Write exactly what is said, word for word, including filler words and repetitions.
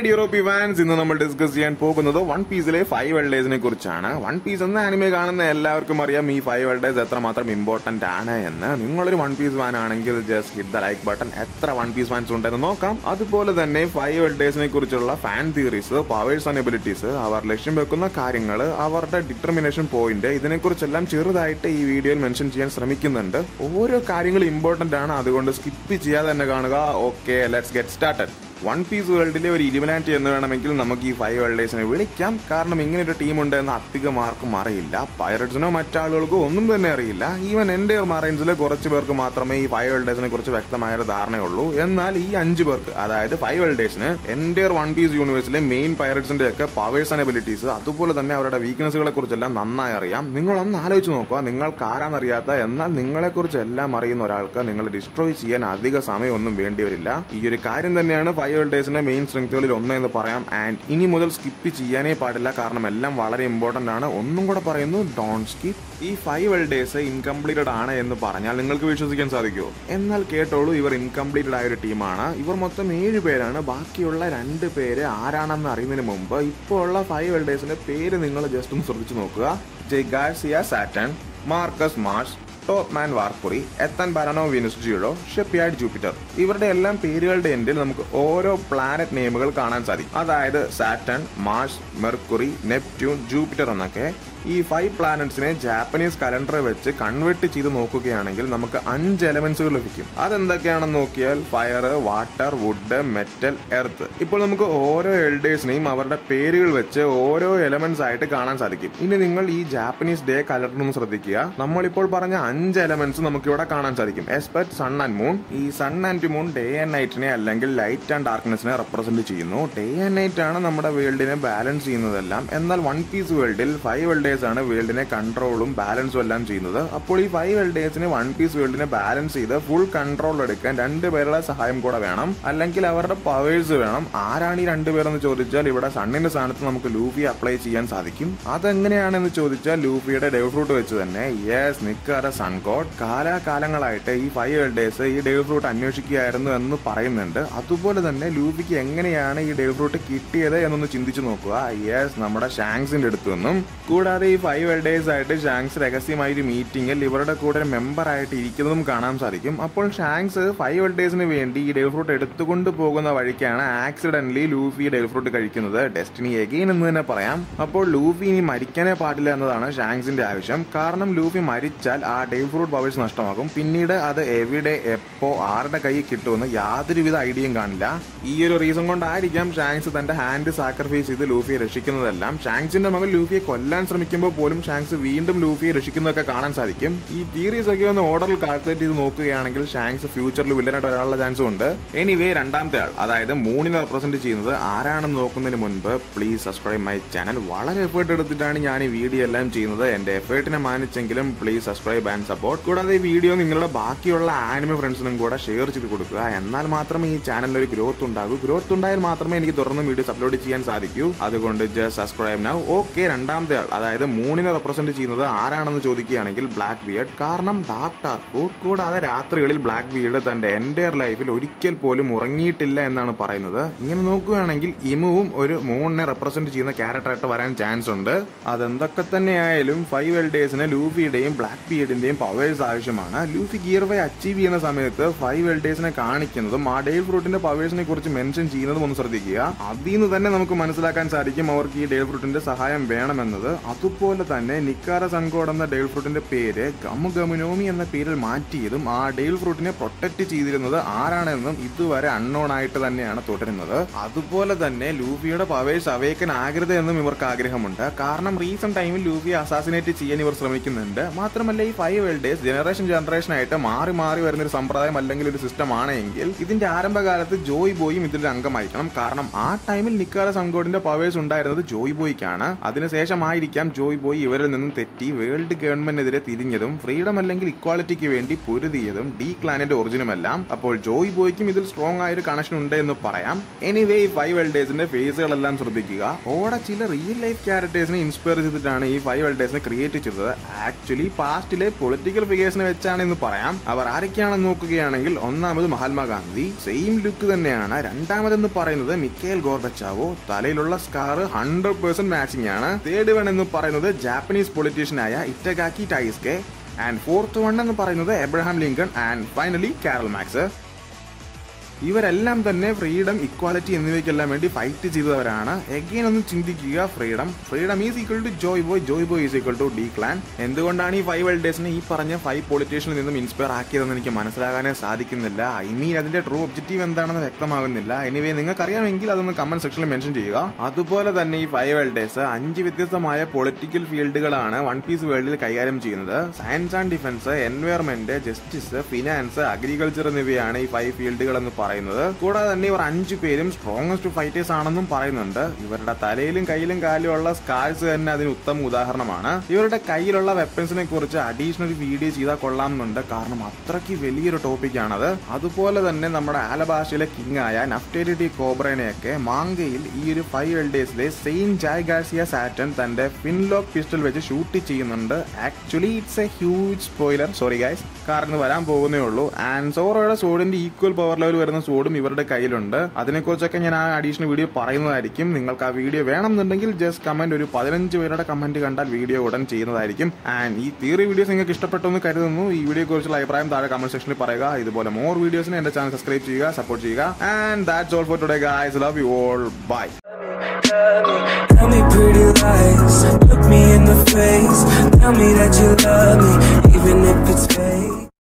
dear O P fans, ഇന്ന് നമ്മൾ discuss ചെയ്യാൻ പോകുന്നത് വൺ പീസിലെ ഫൈവ് എൽഡേഴ്സിനെ കുറിച്ചാണ്. വൺ പീസ് എന്ന ആനിമെ കാണുന്ന എല്ലാവർക്കും അറിയാം ഈ ഫൈവ് എൽഡേഴ്സ് എത്രമാത്രം ഇമ്പോർട്ടന്റ് ആണ് എന്ന്. നിങ്ങളൊരു വൺ പീസ് ഫാൻ ആണെങ്കിൽ just hit the like button. എത്ര വൺ പീസ് ഫാൻസ് ഉണ്ടെന്ന് നോക്കാം. അതുപോലെ തന്നെ ഫൈവ് എൽഡേഴ്സിനെ കുറിച്ചുള്ള fan theories, powers and abilities, അവർ ലക്ഷ്യം വെക്കുന്ന കാര്യങ്ങൾ, അവരുടെ ഡിറ്റർമിനേഷൻ പോയിന്റ്, ഇതിനെക്കുറിച്ചെല്ലാം ചെറുതായിട്ട് ഈ വീഡിയോയിൽ മെൻഷൻ ചെയ്യാൻ ശ്രമിക്കുന്നുണ്ട്. ഓരോ കാര്യങ്ങളും ഇമ്പോർട്ടന്റ് ആണ്, അതുകൊണ്ട് സ്കിപ്പ് ചെയ്യാതെ തന്നെ കാണുക. Okay, let's get started. One Piece വേൾഡിലെ ഒരു ഇലുമിനാറ്റി എന്ന് വേണമെങ്കിൽ നമുക്ക് ഈ ഫൈവ് എൽഡേഴ്സിനെ വിളിക്കാം. കാരണം ഇങ്ങനെ ഒരു ടീം ഉണ്ട് എന്ന് അധികം ആർക്കും അറിയില്ല. പൈററ്റ്സിനോ മറ്റാളുകൾക്കോ ഒന്നും തന്നെ അറിയില്ല. ഈവൻ എൻ്റെ മറൈൻസിലെ കുറച്ച് പേർക്ക് മാത്രമേ ഈ ഫൈവ് എൽഡേഴ്സിനെ കുറിച്ച് വ്യക്തമായ ഒരു ധാരണയുള്ളൂ. എന്നാൽ ഈ അഞ്ച് പേർക്ക്, അതായത് ഫൈവ് എൽഡേഴ്സിന് എൻ്റെ വൺ പീസ് യൂണിവേഴ്സിലെ മെയിൻ പൈററ്റ്സിന്റെ ഒക്കെ പവേഴ്സ് ആൻഡ് എബിലിറ്റീസ്, അതുപോലെ തന്നെ അവരുടെ വീക്ക്നെസ്സുകളെ കുറിച്ചെല്ലാം നന്നായി അറിയാം. നിങ്ങളൊന്ന് ആലോചിച്ച് നോക്കുക, നിങ്ങൾക്ക് ആരാന്നറിയാത്ത എന്നാൽ നിങ്ങളെ കുറിച്ച് എല്ലാം അറിയുന്ന ഒരാൾക്ക് നിങ്ങൾ ഡിസ്ട്രോയ് ചെയ്യാൻ അധിക സമയമൊന്നും വേണ്ടിവരില്ല. ഈ ഒരു കാര്യം തന്നെയാണ് ഫൈവ് എൽഡേഴ്സിന്റെ മെയിൻ സ്ട്രെങ്ത്തുകളിൽ ഒന്ന് എന്ന് പറയാം. ആൻഡ് ഇനി മുതൽ സ്കിപ്പ് ചെയ്യാനേ പാടില്ല, കാരണം എല്ലാം വളരെ ഇമ്പോർട്ടന്റ് ആണ്. ഒന്നും കൂടെ പറയുന്നു, ഡോണ്ട് സ്കിപ്പ്. ഈ ഫൈവ് എൽഡേഴ്സ് ഇൻകംപ്ലീറ്റഡ് ആണ് എന്ന് പറഞ്ഞാൽ നിങ്ങൾക്ക് വിശ്വസിക്കാൻ സാധിക്കുമോ? എന്നാൽ കേട്ടോളൂ, ഇവർ ഇൻകംപ്ലീറ്റഡ് ആയ ഒരു ടീമാണ്. ഇവർ മൊത്തം ഏഴ് പേരാണ്. ബാക്കിയുള്ള രണ്ട് പേര് ആരാണെന്ന് അറിയുന്നതിന് മുമ്പ് ഇപ്പോൾ ഉള്ള ഫൈവ് എൽഡേഴ്സിന്റെ പേര് നിങ്ങൾ ജസ്റ്റ് ഒന്ന് ശ്രദ്ധിച്ചു നോക്കുക. Jay Garcia Saturn, Marcus Mars, Topman Warcury, Ethanbaron V Nusjuro, Shepherd Jupiter. ഇവരുടെ എല്ലാം പേരുകളുടെ എൻഡിൽ നമുക്ക് ഓരോ പ്ലാനറ്റ് നെയിമുകൾ കാണാൻ സാധിക്കും. അതായത് Saturn, Mars, Mercury, Neptune, Jupiter എന്നൊക്കെ. ഈ ഫൈവ് പ്ലാനറ്റ്സിനെ ജാപ്പനീസ് കലണ്ടർ വെച്ച് കൺവേർട്ട് ചെയ്ത് നോക്കുകയാണെങ്കിൽ നമുക്ക് അഞ്ച് എലമെന്റ്സുകൾ ലഭിക്കും. അതെന്തൊക്കെയാണെന്ന് നോക്കിയാൽ fire, water, wood, metal, earth. ഇപ്പോൾ നമുക്ക് ഓരോ എൽഡേഴ്സിനെയും അവരുടെ പേരുകൾ വെച്ച് ഓരോ എലമെന്റ്സ് ആയിട്ട് കാണാൻ സാധിക്കും. ഇനി നിങ്ങൾ ഈ ജാപ്പനീസ് ഡേ കലണ്ടർ ഒന്ന് ശ്രദ്ധിക്കുക. നമ്മളിപ്പോൾ പറഞ്ഞ അഞ്ച് എലമെന്റ്സ് നമുക്ക് ഇവിടെ കാണാൻ സാധിക്കും. Aspect sun and moon. ഈ sun and moon day and നൈറ്റിനെ അല്ലെങ്കിൽ ലൈറ്റ് ആൻഡ് ഡാർക്ക്നെസ്സിനെ റെപ്രസെന്റ് ചെയ്യുന്നു. ഡേ ആൻഡ് നൈറ്റ് ആണ് നമ്മുടെ വേൾഡിനെ ബാലൻസ് ചെയ്യുന്നതെല്ലാം. എന്നാൽ വൺ പീസ് വേൾഡിൽ ഫൈവ് എൽഡേഴ്സ് ആണ് വേൾഡിനെ കൺട്രോളും ബാലൻസും എല്ലാം ചെയ്യുന്നത്. അപ്പോൾ ഈ ഫൈവ് എൽഡേഴ്സിന് വൺ പീസ് വേൾഡിനെ ബാലൻസ് ചെയ്ത് ഫുൾ കൺട്രോൾ എടുക്കാൻ രണ്ടുപേരുടെ സഹായം കൂടെ വേണം, അല്ലെങ്കിൽ അവരുടെ പവേഴ്സ് വേണം. ആരാണ് ഈ രണ്ടുപേരെന്ന് ചോദിച്ചാൽ ഇവിടെ സണ്ണിന്റെ സ്ഥാനത്ത് നമുക്ക് ലൂഫി അപ്ലൈ ചെയ്യാൻ സാധിക്കും. അതെങ്ങനെയാണെന്ന് ചോദിച്ചാൽ ലൂഫിയുടെ ഡെവ് ഫ്രൂട്ട് വെച്ച് തന്നെ. Yes, Nika sun god. കാലാകാലങ്ങളായിട്ട് ഈ ഫൈവ് എൽഡേഴ്സ് ഈ ഡെവ് ഫ്രൂട്ട് അന്വേഷിക്കുകയായിരുന്നു എന്ന് പറയുന്നുണ്ട്. അതുപോലെ തന്നെ ലൂഫിക്ക് എങ്ങനെയാണ് ഈ ഡെവ് ഫ്രൂട്ട് കിട്ടിയത് എന്നൊന്ന് ചിന്തിച്ചു നോക്കുക. യെസ്, നമ്മുടെ ഷാങ്സിന്റെ അടുത്ത് നിന്നും. കൂടാതെ ഈ ഫൈവ് എൽഡേഴ്സ് ആയിട്ട് ഷാങ്സ് രഹസ്യമായ ഒരു മീറ്റിംഗിൽ ഇവരുടെ കൂടെ മെമ്പർ ആയിട്ട് ഇരിക്കുന്നതും കാണാൻ സാധിക്കും. അപ്പോൾ ഷാങ്സ് ഫൈവ് എൽഡേഴ്സിന് വേണ്ടി ഈ ഡെവ് ഫ്രൂട്ട് എടുത്തുകൊണ്ട് പോകുന്ന വഴിക്കാണ് ആക്സിഡന്റലി ലൂഫി ഡെവ് ഫ്രൂട്ട് കഴിക്കുന്നത്. ഡെസ്റ്റിനി എഗെയിൻ എന്ന് തന്നെ പറയാം. അപ്പോൾ ലൂഫി ഇനി മരിക്കാനേ പാടില്ല എന്നതാണ് ഷാങ്സിന്റെ ആവശ്യം. കാരണം ലൂഫി മരിച്ചാൽ ആ ഡെവ് ഫ്രൂട്ട് പവേഴ്സ് നഷ്ടമാകും. പിന്നീട് അത് എവിടെ, എപ്പോ, ആരുടെ കയ്യിൽ കിട്ടുമെന്ന് യാതൊരുവിധ ഐഡിയയും കാണില്ല. ഈ ഒരു റീസൺ കൊണ്ടായിരിക്കാം ഷാങ്സ് തന്റെ ഹാൻഡ് സാക്രിഫൈസ് ചെയ്ത് ലൂഫിയെ രക്ഷിക്കുന്നതെല്ലാം. ഷാങ്സിന്റെ മകൻ ലൂഫിയെ കൊല്ലാൻ ശ്രമിക്കുമ്പോൾ പോലും ഷാങ്സ് വീണ്ടും ലൂഫിയെ രക്ഷിക്കുന്നതൊക്കെ കാണാൻ സാധിക്കും. ഈ തിയറീസ് ഒക്കെ ഒന്ന് ഓർഡറിൽ കാൽക്കുലേറ്റ് ചെയ്ത് നോക്കുകയാണെങ്കിൽ ഷാങ്സ് ഫ്യൂച്ചറിൽ വില്ലനായിട്ട് വരാനുള്ള ചാൻസും ഉണ്ട്. എനിവേ, രണ്ടാമത്തെ ആൾ, അതായത് മൂണിനെ റെപ്രസെന്റ് ചെയ്യുന്നത് ആരാണെന്ന് നോക്കുന്നതിന് മുൻപ് പ്ലീസ് സബ്സ്ക്രൈബ് മൈ ചാനൽ. വളരെ എഫേർട്ട് എടുത്തിട്ടാണ് ഞാൻ ഈ വീഡിയോ എല്ലാം ചെയ്യുന്നത്. എന്റെ എഫേർട്ടിനെ മാനിച്ചെങ്കിലും പ്ലീസ് സബ്സ്ക്രൈബ് ആൻഡ് സപ്പോർട്ട്. കൂടാതെ ഈ വീഡിയോ നിങ്ങളുടെ ബാക്കിയുള്ള ആനിമെ ഫ്രണ്ട്സിനും കൂടെ ഷെയർ ചെയ്ത് കൊടുക്കുക. എന്നാൽ മാത്രമേ ഈ ചാനലിൽ ഒരു ഗ്രോത്ത് ഉണ്ടാകൂ. ഗ്രോത്ത് ഉണ്ടായാൽ മാത്രമേ എനിക്ക് തുറന്ന് വീഡിയോസ് അപ്ലോഡ് ചെയ്യാൻ സാധിക്കൂ. അതുകൊണ്ട് ജസ്റ്റ് സബ്സ്ക്രൈബ് നൗ. ഓക്കെ, രണ്ടാമത്തെ ആൾ, അതായത് മൂണിനെ റെപ്രസെന്റ് ചെയ്യുന്നത് ആരാണെന്ന് ചോദിക്കുകയാണെങ്കിൽ ബ്ലാക്ക് ബിയർഡ്. കാരണം ഡാർക്ക് ടാർക്കൂർ. കൂടാതെ രാത്രികളിൽ ബ്ലാക്ക് ബിയർഡ് തന്റെ എൻറ്റയർ ലൈഫിൽ ഒരിക്കൽ പോലും ഉറങ്ങിയിട്ടില്ല എന്നാണ് പറയുന്നത്. ഇങ്ങനെ നോക്കുകയാണെങ്കിൽ ഇമുവും ഒരു മൂണിനെ റെപ്രസെന്റ് ചെയ്യുന്ന ക്യാരക്ടറായിട്ട് വരാൻ ചാൻസ് ഉണ്ട്. അതെന്തൊക്കെ തന്നെയായാലും ഫൈവ് എൽഡേഴ്സിന് ലൂഫിയുടെയും ബ്ലാക്ക് ബിയർഡിന്റെയും പവേഴ്സ് ആവശ്യമാണ്. ലൂഫി ഗിയർ വൈ അച്ചീവ് ചെയ്യുന്ന സമയത്ത് ഫൈവ് എൽഡേഴ്സിനെ കാണിക്കുന്നതും ആ ഡെയിൽ ഫ്രൂട്ടിന്റെ പവേഴ്സിനെ കുറിച്ച് മെൻഷൻ ചെയ്യുന്നതും ഒന്ന് ശ്രദ്ധിക്കുക. അതിൽ നിന്ന് തന്നെ നമുക്ക് മനസ്സിലാക്കാൻ സാധിക്കും അവർക്ക് ഈ ഡെയിൽ ഫ്രൂട്ടിന്റെ സഹായം വേണമെന്നത്. അതുപോലെ തന്നെ നിക്കാര സൺകോഡ് എന്ന ഡെയിൽ ഫ്രൂട്ടിന്റെ പേര് ഗമു ഗമുനോമി എന്ന പേരിൽ മാറ്റിയതും ആ ഡെയിൽ ഫ്രൂട്ടിനെ പ്രൊട്ടക്ട് ചെയ്തിരുന്നത് ആരാണെന്നും ഇതുവരെ അൺനോൺ ആയിട്ട് തന്നെയാണ് തുടരുന്നത്. അതുപോലെ തന്നെ ലൂഫിയുടെ പവേഴ്സ് അവേക്കൻ ആകരുത് എന്നും ഇവർക്ക് ആഗ്രഹമുണ്ട്. കാരണം റീസെന്റ് ടൈമിൽ ലൂഫിയെ അസാസിനേറ്റ് ചെയ്യാൻ ഇവർ ശ്രമിക്കുന്നുണ്ട്. മാത്രമല്ല ഈ ഫൈവ് എൽഡേഴ്സ് ജനറേഷൻ ജനറേഷൻ ആയിട്ട് മാറി മാറി വരുന്ന ഒരു സമ്പ്രദായം അല്ലെങ്കിൽ ഒരു സിസ്റ്റം ആണെങ്കിൽ ഇതിന്റെ ആരംഭകാലത്ത് ജോയ് ബോയും ഇതിന്റെ അംഗമായിരിക്കണം. കാരണം ആ ടൈമിൽ നിക്കാര സൺകോഡിന്റെ പവേഴ്സ് ഉണ്ടായിരുന്നത് ജോയ് ബോയ്ക്കാണ്. അതിനുശേഷമായിരിക്കാം ജോയ് ബോയ് ഇവരിൽ നിന്നും തെറ്റി വേൾഡ് ഗവൺമെന്റിനെതിരെ തിരിഞ്ഞതും ഫ്രീഡം അല്ലെങ്കിൽ ഇക്വാലിറ്റിക്ക് വേണ്ടി പൊരുതിയതും ഡി ക്ലാനിന്റെ ഒറിജിനുമെല്ലാം. അപ്പോൾ ജോയ് ബോയ്ക്കും ഇതിൽ സ്ട്രോങ് ആയ ഒരു കണക്ഷൻ ഉണ്ട് എന്ന് പറയാം. എനിവേ ഈ ഫൈവ് എൽഡേഴ്സിന്റെ ഫേസുകളെല്ലാം ശ്രദ്ധിക്കുക. ഓടെ ചില റിയൽ ലൈഫ് ക്യാരക്ടേഴ്സിനെ ഇൻസ്പയർ ചെയ്തിട്ടാണ് ഈ ഫൈവ് എൽഡേഴ്സിനെ ക്രിയേറ്റ് ചെയ്തത്. ആക്ച്വലി പാസ്റ്റിലെ പൊളിറ്റിക്കൽ ഫിഗേഴ്സിനെ വെച്ചാണ് എന്ന് പറയാം. അവർ ആരൊക്കെയാണെന്ന് നോക്കുകയാണെങ്കിൽ ഒന്നാമത് മഹാത്മാഗാന്ധി, സെയിം ലുക്ക് തന്നെയാണ്. രണ്ടാമതെന്ന് പറയുന്നത് മിഖേൽ ഗോർബച്ചാവോ, തലയിലുള്ള സ്കാർ ഹൺഡ്രഡ് പെർസെന്റ് മാച്ചിങ് ആണ്. തേർഡ് വൺ എന്ന് പറയുന്നത് ജാപ്പനീസ് പൊളിറ്റീഷ്യനായ Itagaki Taisuke. And fourth one എന്ന് പറയുന്നത് Abraham Lincoln. And finally Karl Marx. ഇവരെല്ലാം തന്നെ ഫ്രീഡം, ഇക്വാലിറ്റി എന്നിവയ്ക്കെല്ലാം വേണ്ടി ഫൈറ്റ് ചെയ്തവരാണ്. എഗെയിൻ ഒന്ന് ചിന്തിക്കുക, freedom freedom is equal to Joy Boy, Joy Boy is equal to D clan. എന്തുകൊണ്ടാണ് ഈ ഫൈവ് എൽഡേഴ്സിനെ ഈ പറഞ്ഞ ഫൈവ് പൊളിറ്റീഷ്യനിൽ നിന്നും ഇൻസ്പയർ ആക്കിയതെന്ന് എനിക്ക് മനസ്സിലാകാനേ സാധിക്കുന്നില്ല. ഐ മീൻ അതിന്റെ ട്രൂ ഒബ്ജക്റ്റീവ് എന്താണെന്ന് വ്യക്തമാകുന്നില്ല. എനിവേ നിങ്ങൾക്കറിയാമെങ്കിൽ അതൊന്ന് കമന്റ് സെക്ഷനിൽ മെൻഷൻ ചെയ്യുക. അതുപോലെ തന്നെ ഈ ഫൈവ് എൽഡേഴ്സ് അഞ്ച് വ്യത്യസ്തമായ പൊളിറ്റിക്കൽ ഫീൽഡുകളാണ് വൺ പീസ് വേൾഡിൽ കൈകാര്യം ചെയ്യുന്നത്. Science and defence, environment, justice, finance, agriculture എന്നിവയാണ് ഈ ഫൈവ് ഫീൽഡുകൾ എന്ന് പറയുന്നത്. കൂടാതെ തന്നെ ഇവർ അഞ്ചു പേരും സ്ട്രോങ്ങസ്റ്റ് ഫൈറ്റേഴ്സ് ആണെന്നും പറയുന്നുണ്ട്. ഇവരുടെ തലയിലും കയ്യിലും കാലിലും ഉള്ള സ്കാർസ് തന്നെ അതിന് ഉത്തമ ഉദാഹരണമാണ്. ഇവരുടെ കയ്യിലുള്ള വെപ്പൺസിനെ കുറിച്ച് അഡീഷണൽ വീഡിയോ ചെയ്താൽ കൊള്ളാമെന്നുണ്ട്, കാരണം അത്രയ്ക്ക് വലിയൊരു ടോപ്പിക്കാണത്. അതുപോലെ തന്നെ നമ്മുടെ ആലബാഷയിലെ കിങ് ആയ നഫ്റ്റേലി ഡി കോബ്രനെയൊക്കെ മാങ്കയിൽ ഈ ഒരു ഫൈവ് എൽഡേഴ്സിലെ സെയിന്റ് ജായ് ഗാർസിയ സാറ്റൻ തന്റെ ഫിൻലോക്ക് പിസ്റ്റൽ വെച്ച് ഷൂട്ട് ചെയ്യുന്നുണ്ട്. Actually it's a huge spoiler, sorry guys, കാരണം വരാൻ പോകുന്നേ ഉള്ളൂ. ആൻഡ് സോറോയുടെ സോഡിന്റെ ഈക്വൽ പവർ ലെവൽ വരുന്ന സോഡും ഇവരുടെ കയ്യിലുണ്ട്. അതിനെക്കുറിച്ചൊക്കെ ഞാൻ ആ അഡീഷണൽ വീഡിയോ പറയുന്നതായിരിക്കും. നിങ്ങൾക്ക് ആ വീഡിയോ വേണമെന്നുണ്ടെങ്കിൽ ജസ്റ്റ് കമന്റ്, ഒരു പതിനഞ്ച് പേരുടെ കമന്റ് കണ്ടാൽ വീഡിയോ ഉടൻ ചെയ്യുന്നതായിരിക്കും. ആൻഡ് ഈ തിയറി വീഡിയോസ് നിങ്ങൾക്ക് ഇഷ്ടപ്പെട്ടു എന്ന് കരുതുന്നു. ഈ വീഡിയോ കുറിച്ചുള്ള അഭിപ്രായം താഴെ കമന്റ് സെക്ഷനിൽ പറയുക. ഇതുപോലെ മോർ വീഡിയോസിന് എന്റെ ചാനൽ സബ്സ്ക്രൈബ് ചെയ്യുക, സപ്പോർട്ട് ചെയ്യുക. And that's all for today guys. Love you all. Bye. Tell me pretty lies, look me in the face, tell me that you love me, even if it's fake.